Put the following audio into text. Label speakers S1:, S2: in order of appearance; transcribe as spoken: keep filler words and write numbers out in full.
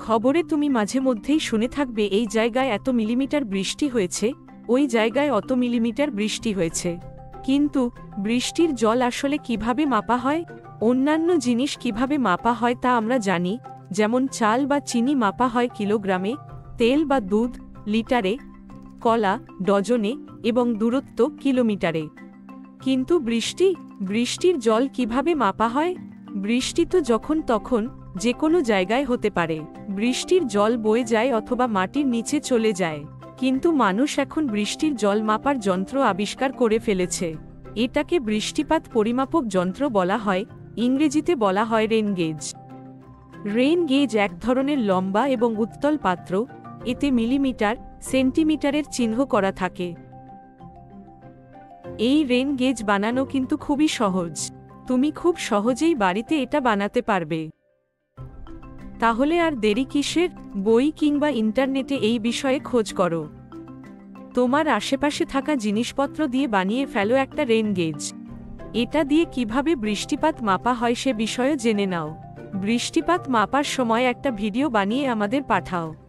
S1: খবরে তুমি মাঝে মধ্যেই শুনে থাকবে এই জায়গায় এত মিলিমিটার বৃষ্টি হয়েছে, ওই জায়গায় অত মিলিমিটার বৃষ্টি হয়েছে। কিন্তু বৃষ্টির জল আসলে কিভাবে মাপা হয়? অন্যান্য জিনিস কিভাবে মাপা হয় তা আমরা জানি, যেমন চাল বা চিনি মাপা হয় কিলোগ্রামে, তেল বা দুধ লিটারে, কলা ডজনে এবং দূরত্ব কিলোমিটারে। কিন্তু বৃষ্টি বৃষ্টির জল কিভাবে মাপা হয়? বৃষ্টি তো যখন তখন যে কোনো জায়গায় হতে পারে। বৃষ্টির জল বয়ে যায় অথবা মাটির নিচে চলে যায়। কিন্তু মানুষ এখন বৃষ্টির জল মাপার যন্ত্র আবিষ্কার করে ফেলেছে। এটাকে বৃষ্টিপাত পরিমাপক যন্ত্র বলা হয়, ইংরেজিতে বলা হয় রেন গেজ। রেন গেজ এক ধরনের লম্বা এবং উত্তল পাত্র, এতে মিলিমিটার সেন্টিমিটারের চিহ্ন করা থাকে। এই রেন গেজ বানানো কিন্তু খুবই সহজ। তুমি খুব সহজেই বাড়িতে এটা বানাতে পারবে। তাহলে আর দেরি কিসের? বই কিংবা ইন্টারনেটে এই বিষয়ে খোঁজ করো। তোমার আশেপাশে থাকা জিনিসপত্র দিয়ে বানিয়ে ফেলো একটা রেন গেজ। এটা দিয়ে কিভাবে বৃষ্টিপাত মাপা হয় সে বিষয়ে জেনে নাও। বৃষ্টিপাত মাপার সময় একটা ভিডিও বানিয়ে আমাদের পাঠাও।